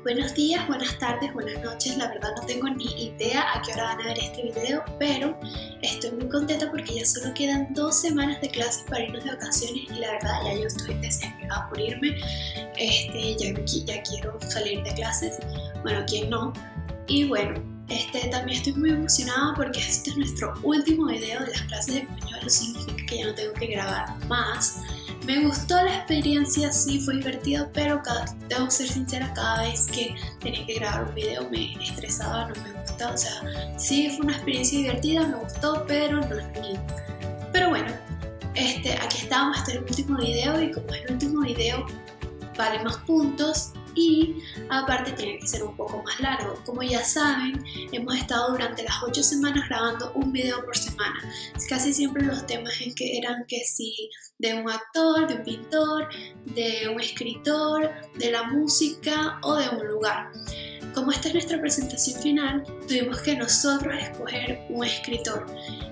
Buenos días, buenas tardes, buenas noches. La verdad no tengo ni idea a qué hora van a ver este video, pero estoy muy contenta porque ya solo quedan 2 semanas de clases para irnos de vacaciones y la verdad ya yo estoy desesperada por irme. Ya quiero salir de clases. Bueno, ¿quién no? Y bueno, también estoy muy emocionada porque este es nuestro último video de las clases de español. Eso significa que ya no tengo que grabar más. Me gustó la experiencia, sí fue divertido, pero debo ser sincera, cada vez que tenía que grabar un video me estresaba, no me gustaba. O sea, sí fue una experiencia divertida, me gustó, pero no es mío. Pero bueno, aquí estamos, este es el último video y como es el último video vale más puntos y aparte tiene que ser un poco más largo. Como ya saben, hemos estado durante las 8 semanas grabando un video por semana. Casi siempre los temas eran que sí, de un actor, de un pintor, de un escritor, de la música o de un lugar. Como esta es nuestra presentación final, tuvimos que nosotros escoger un escritor.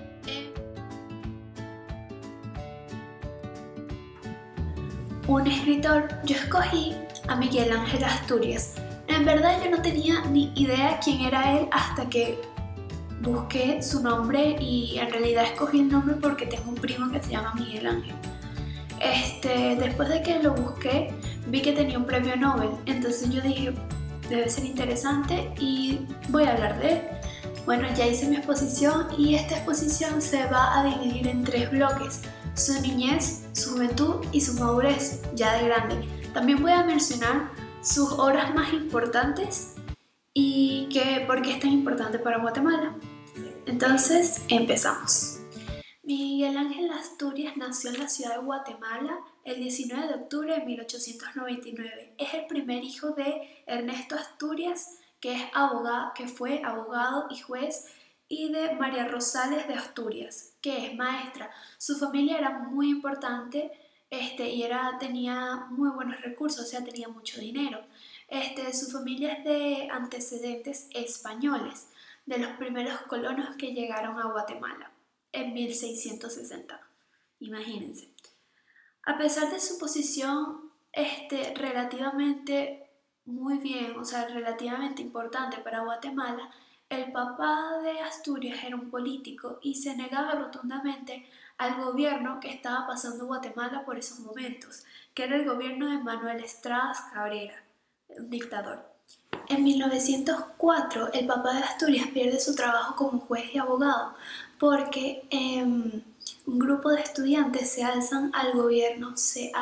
Yo escogí a Miguel Ángel Asturias. En verdad yo no tenía ni idea quién era él hasta que busqué su nombre y en realidad escogí el nombre porque tengo un primo que se llama Miguel Ángel. Después de que lo busqué vi que tenía un premio Nobel, entonces yo dije debe ser interesante y voy a hablar de él. Bueno, ya hice mi exposición y esta exposición se va a dividir en 3 bloques: su niñez, su juventud y su madurez ya de grande. También voy a mencionar sus obras más importantes y por qué es tan importante para Guatemala. Entonces, empezamos. Miguel Ángel Asturias nació en la ciudad de Guatemala el 19 de octubre de 1899. Es el primer hijo de Ernesto Asturias, que fue abogado y juez, y de María Rosales de Asturias, que es maestra. Su familia era muy importante y tenía muy buenos recursos, o sea, tenía mucho dinero. Su familia es de antecedentes españoles, de los primeros colonos que llegaron a Guatemala en 1660. Imagínense. A pesar de su posición relativamente muy bien, o sea, relativamente importante para Guatemala, el papá de Asturias era un político y se negaba rotundamente al gobierno que estaba pasando Guatemala por esos momentos, que era el gobierno de Manuel Estradas Cabrera, un dictador. En 1904, el papá de Asturias pierde su trabajo como juez y abogado porque un grupo de estudiantes se alzan al gobierno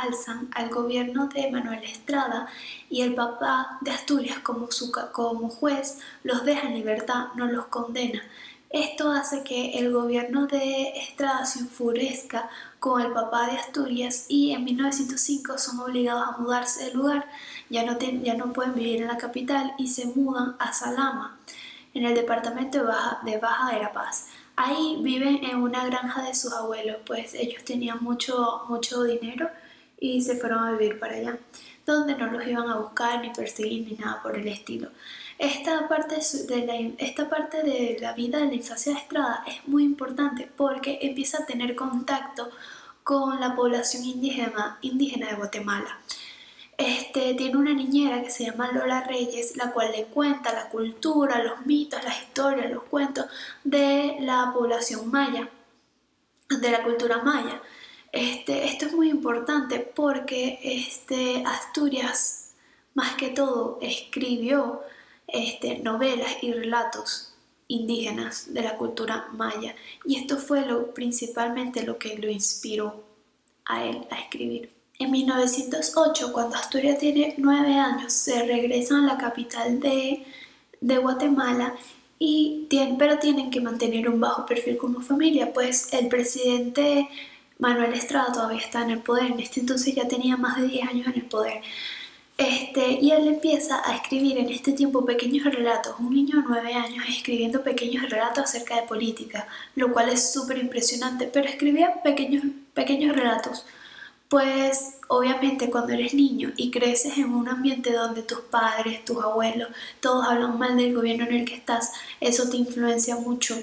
de Manuel Estrada y el papá de Asturias como juez los deja en libertad, no los condena. Esto hace que el gobierno de Estrada se enfurezca con el papá de Asturias y en 1905 son obligados a mudarse del lugar, ya no pueden vivir en la capital y se mudan a Salama, en el departamento de Baja Verapaz. Ahí viven en una granja de sus abuelos, pues ellos tenían mucho dinero y se fueron a vivir para allá, donde no los iban a buscar ni perseguir ni nada por el estilo. Esta parte de la vida de la infancia de Estrada es muy importante porque empieza a tener contacto con la población indígena de Guatemala. Tiene una niñera que se llama Lola Reyes, la cual le cuenta la cultura, los mitos, las historias, los cuentos de la población maya, de la cultura maya. Esto es muy importante porque Asturias, más que todo, escribió novelas y relatos indígenas de la cultura maya y esto fue principalmente lo que lo inspiró a él a escribir. En 1908, cuando Asturias tiene 9 años, se regresan a la capital de Guatemala, pero tienen que mantener un bajo perfil como familia, pues el presidente Manuel Estrada todavía está en el poder, en entonces ya tenía más de 10 años en el poder. Y él empieza a escribir en este tiempo pequeños relatos, un niño de 9 años escribiendo pequeños relatos acerca de política, lo cual es súper impresionante, pero escribía pequeños relatos. Pues obviamente cuando eres niño y creces en un ambiente donde tus padres, tus abuelos, todos hablan mal del gobierno en el que estás, eso te influencia mucho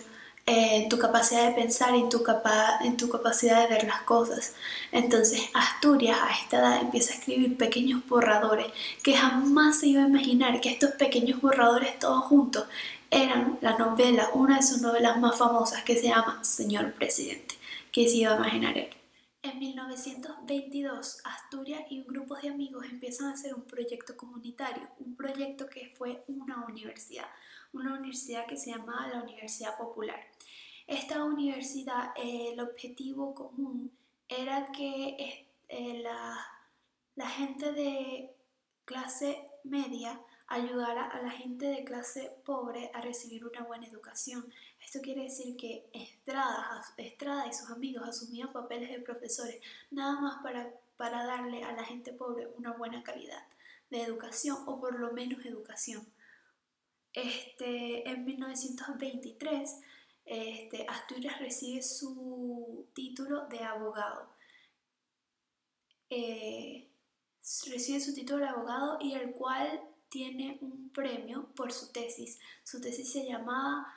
en tu capacidad de pensar y en tu capacidad de ver las cosas. Entonces Asturias a esta edad empieza a escribir pequeños borradores que jamás se iba a imaginar que estos pequeños borradores todos juntos eran la novela, una de sus novelas más famosas que se llama Señor Presidente. ¿Qué se iba a imaginar él? En 1922, Asturias y un grupo de amigos empiezan a hacer un proyecto comunitario, un proyecto que fue una universidad que se llamaba la Universidad Popular. Esta universidad, el objetivo común era que la gente de clase media ayudara a la gente de clase pobre a recibir una buena educación. Esto quiere decir que Estrada y sus amigos asumían papeles de profesores nada más para darle a la gente pobre una buena calidad de educación o por lo menos educación. En 1923, Asturias recibe su título de abogado. Eh, Recibe su título de abogado y el cual tiene un premio por su tesis. Su tesis se llamaba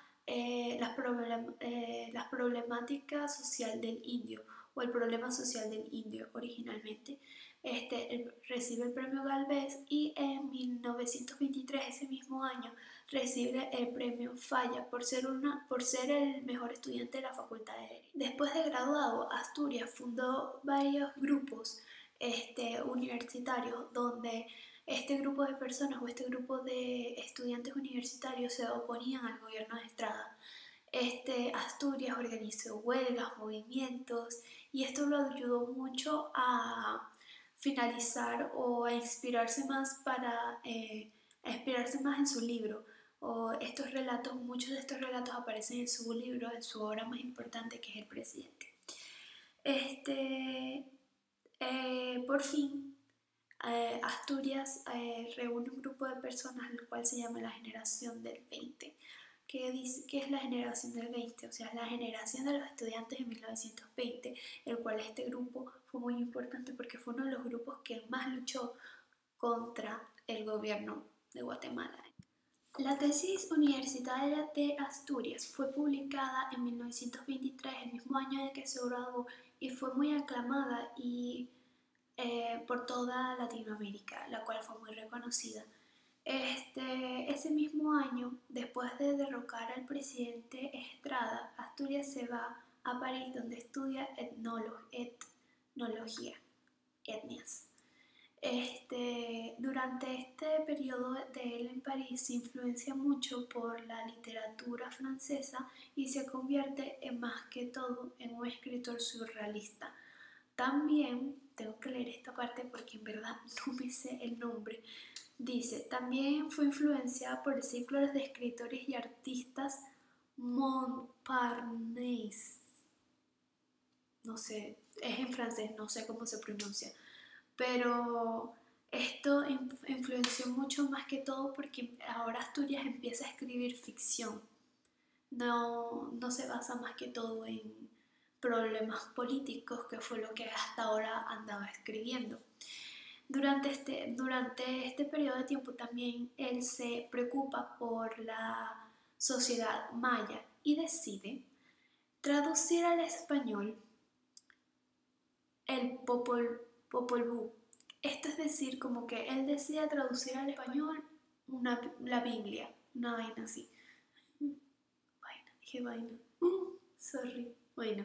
las problemáticas social del indio o el problema social del indio originalmente. Recibe el premio Galvez y en 1923, ese mismo año, recibe el premio Falla por ser el mejor estudiante de la Facultad de Derecho. Después de graduado, Asturias fundó varios grupos universitarios donde este grupo de personas o este grupo de estudiantes universitarios se oponían al gobierno de Estrada. Asturias organizó huelgas, movimientos y esto lo ayudó mucho a finalizar o a inspirarse más en su libro. Muchos de estos relatos aparecen en su libro, en su obra más importante que es El Presidente. Por fin, Asturias reúne un grupo de personas, el cual se llama la generación del 20. ¿Qué es la generación del 20? O sea, es la generación de los estudiantes de 1920, el cual este grupo fue muy importante porque fue uno de los grupos que más luchó contra el gobierno de Guatemala. La tesis universitaria de Asturias fue publicada en 1923, el mismo año de que se graduó, y fue muy aclamada por toda Latinoamérica, la cual fue muy reconocida. Ese mismo año, después de derrocar al presidente Estrada, Asturias se va a París, donde estudia etnología, etnias. Durante este periodo de él en París se influencia mucho por la literatura francesa y se convierte más que todo en un escritor surrealista. También, tengo que leer esta parte porque en verdad no me sé el nombre, dice, también fue influenciada por el ciclo de escritores y artistas Montparnasse. No sé, es en francés, no sé cómo se pronuncia. Pero esto influenció mucho más que todo porque ahora Asturias empieza a escribir ficción. No se basa más que todo en problemas políticos, que fue lo que hasta ahora andaba escribiendo. Durante este periodo de tiempo también él se preocupa por la sociedad maya y decide traducir al español el Popol Vuh. Esto es decir, como que él decide traducir al español la Biblia, una vaina así. Dije vaina. Sorry. Bueno,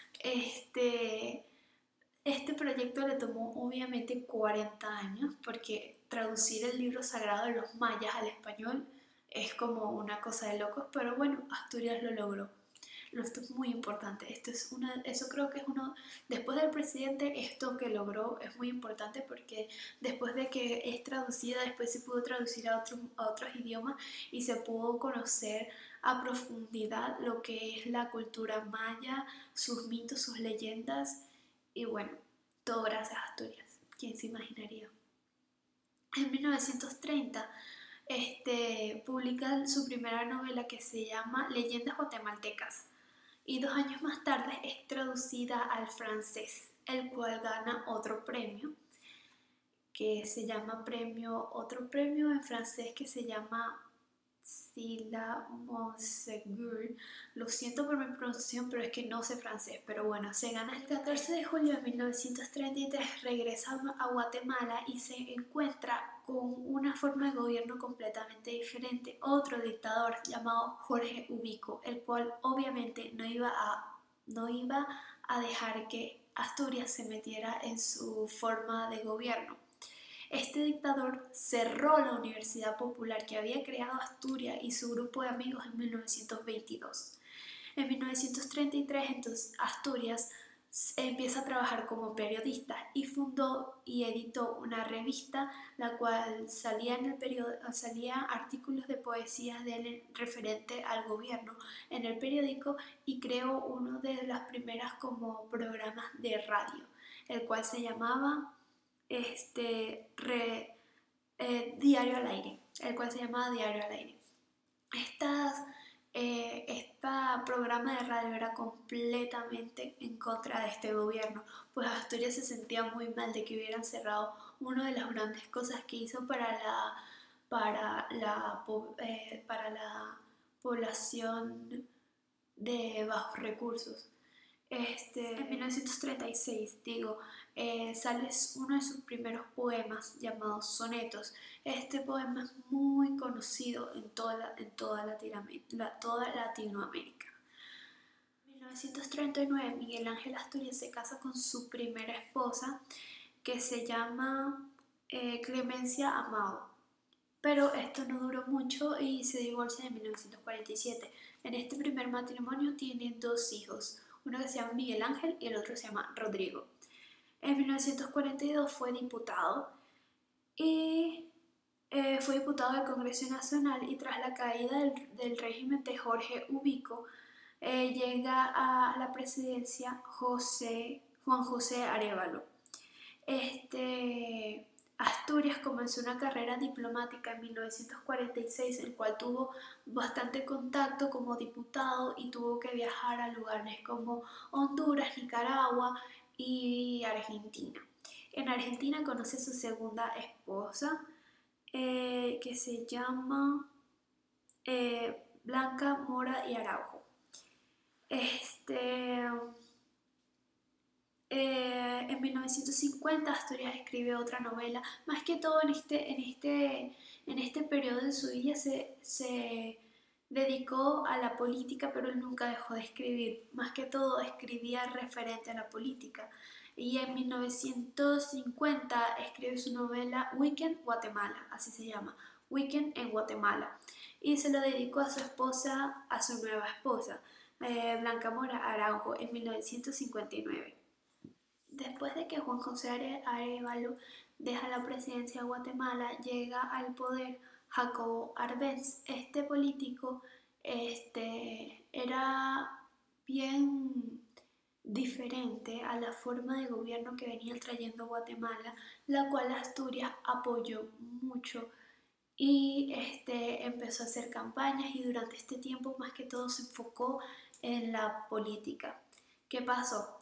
este proyecto le tomó obviamente 40 años porque traducir el libro sagrado de los mayas al español es como una cosa de locos, pero bueno, Asturias lo logró. Esto es muy importante. Eso creo que es después del presidente, esto que logró es muy importante porque después de que es traducida, después se pudo traducir a otros idiomas y se pudo conocer a profundidad lo que es la cultura maya, sus mitos, sus leyendas y bueno, todo gracias a Asturias. ¿Quién se imaginaría? En 1930 publica su primera novela que se llama Leyendas guatemaltecas y 2 años más tarde es traducida al francés, el cual gana otro premio que se llama otro premio en francés que se llama Sila Monsegur. Lo siento por mi pronunciación, pero es que no sé francés. Pero bueno, se gana el 14 de julio de 1933, regresa a Guatemala y se encuentra con una forma de gobierno completamente diferente. Otro dictador llamado Jorge Ubico, el cual obviamente no iba a dejar que Asturias se metiera en su forma de gobierno. Este dictador cerró la Universidad Popular que había creado Asturias y su grupo de amigos en 1922. En 1933, entonces, Asturias empieza a trabajar como periodista y fundó y editó una revista la cual salía artículos de poesía de él referente al gobierno en el periódico y creó uno de las primeras como programas de radio, el cual se llamaba Diario al Aire, el cual se llamaba Diario al Aire. Este programa de radio era completamente en contra de este gobierno, pues Asturias se sentía muy mal de que hubieran cerrado una de las grandes cosas que hizo para la población de bajos recursos. En 1936, sale uno de sus primeros poemas llamados Sonetos. Este poema es muy conocido en toda Latinoamérica. En 1939, Miguel Ángel Asturias se casa con su primera esposa, que se llama Clemencia Amado. Pero esto no duró mucho y se divorcia en 1947. En este primer matrimonio tienen 2 hijos, uno que se llama Miguel Ángel y el otro se llama Rodrigo. En 1942 fue diputado y fue diputado del Congreso Nacional, y tras la caída del régimen de Jorge Ubico llega a la presidencia Juan José Arévalo. Asturias comenzó una carrera diplomática en 1946, en el cual tuvo bastante contacto como diputado y tuvo que viajar a lugares como Honduras, Nicaragua y Argentina. En Argentina conoce a su segunda esposa, que se llama Blanca Mora y Araujo. En 1950 Asturias escribe otra novela, más que todo en este periodo de su vida se dedicó a la política, pero él nunca dejó de escribir, más que todo escribía referente a la política. Y en 1950 escribe su novela Weekend Guatemala, así se llama, Weekend en Guatemala, y se lo dedicó a su nueva esposa, Blanca Mora Araujo, en 1959. Después de que Juan José Arévalo deja la presidencia de Guatemala, llega al poder Jacobo Arbenz. Este político era bien diferente a la forma de gobierno que venía trayendo Guatemala, la cual Asturias apoyó mucho y empezó a hacer campañas, y durante este tiempo más que todo se enfocó en la política. ¿Qué pasó?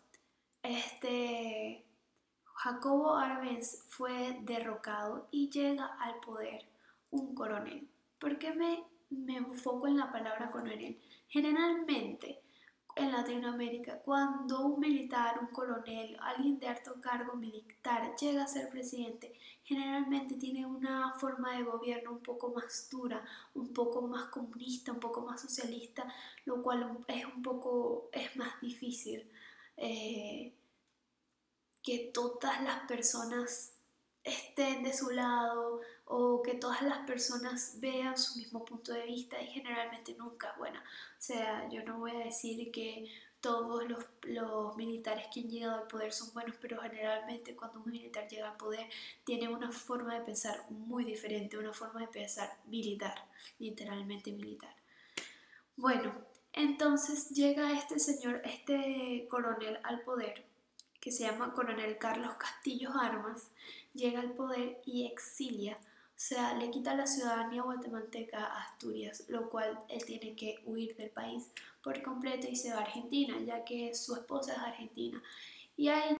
Jacobo Arbenz fue derrocado y llega al poder un coronel. ¿Por qué me enfoco en la palabra coronel? Generalmente en Latinoamérica, cuando un militar, un coronel, alguien de alto cargo militar llega a ser presidente, generalmente tiene una forma de gobierno un poco más dura, un poco más comunista, un poco más socialista, lo cual es más difícil que todas las personas estén de su lado o que todas las personas vean su mismo punto de vista, y generalmente nunca. Bueno, o sea, yo no voy a decir que todos los militares que han llegado al poder son buenos, pero generalmente cuando un militar llega al poder tiene una forma de pensar muy diferente, una forma de pensar militar, literalmente militar. Bueno, entonces llega este coronel al poder, que se llama Coronel Carlos Castillo Armas, llega al poder y exilia, o sea, le quita la ciudadanía guatemalteca a Asturias, lo cual él tiene que huir del país por completo y se va a Argentina, ya que su esposa es argentina. Y ahí